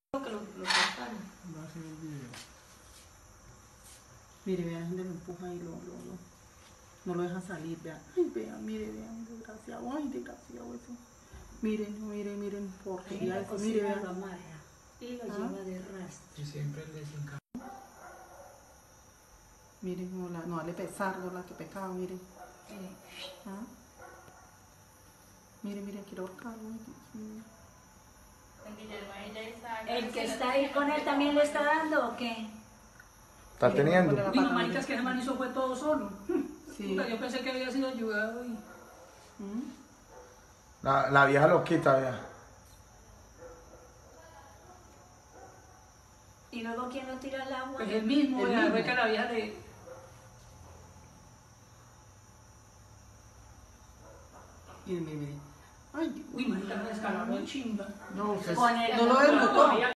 Que lo cortaron. Va a ser el video. Mire, vean, la gente lo empuja y no lo deja salir, vean. Ay, vean, vean, desgraciado, ay, desgraciado eso. Miren, porquería eso, mire, vean. Lo amarra y lo lleva de rastro. Y siempre el desencajado. Miren, no vale pesar, no la que pecado, miren. ¿Ah? Miren, quiero ahorcarlo, ay, Dios mío. ¿El que está ahí con él también le está dando o qué? ¿Está teniendo? Digo, maricas, que ese man hizo fue todo solo. Sí. Puta, yo pensé que había sido ayudado y... La vieja lo quita, vea. ¿Y luego quién lo tira al agua? Pues el mismo, fue que la vieja le... Miren. Ay, Dios. Uy, marica, me descalabró chimba. No, Con el no lo desbotó.